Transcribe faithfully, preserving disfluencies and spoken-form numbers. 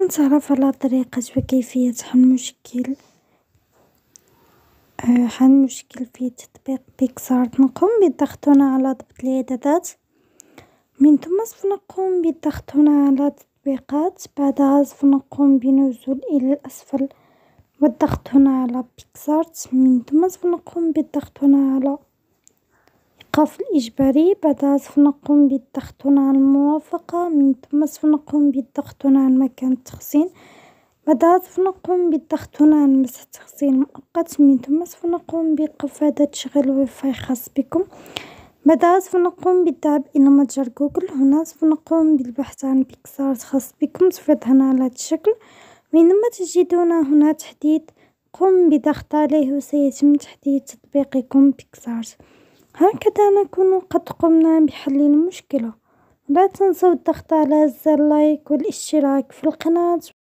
نتعرف على طريقة وكيفية حل مشكل حل مشكل في تطبيق بيكسارت. نقوم بالضغط هنا على ضبط الإعدادات، من ثم سوف نقوم بالضغط هنا على تطبيقات، بعدها سوف نقوم بنزول إلى الأسفل والضغط هنا على بيكسارت، من ثم سوف نقوم بالضغط هنا على إيقاف الإجباري، بعدها سوف نقوم بالضغط هنا على الموافقة، من ثم سوف نقوم بالضغط هنا على مكان التخزين، بعدها سوف نقوم بالضغط هنا على مسح التخزين المؤقت، من ثم سوف نقوم بإيقاف هذا تشغيل واي فاي خاص بكم، بعدها سوف نقوم بالذهاب إلى متجر جوجل، هنا سوف نقوم بالبحث عن بيكسارت خاص بكم، سوف يظهر على هذا الشكل، من ثم تجدون هنا تحديث، قم بضغط عليه وسيتم تحديث تطبيقكم بيكسارت. هكذا نكون قد قمنا بحل المشكلة. لا تنسوا الضغط على زر لايك والاشتراك في القناة.